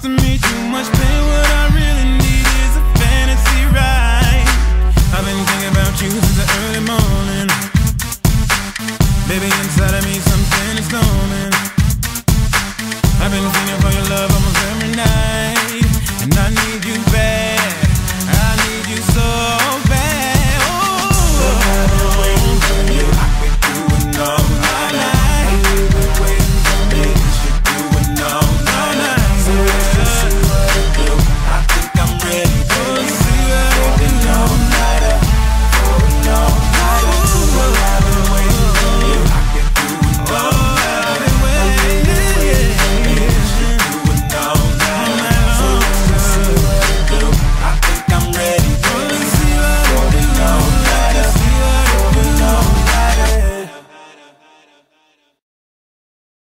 causing me too much pain. What I really need is a fantasy ride. I've been thinking about you since the early morning. Baby, inside of me something is storming. I've been feeling for your love.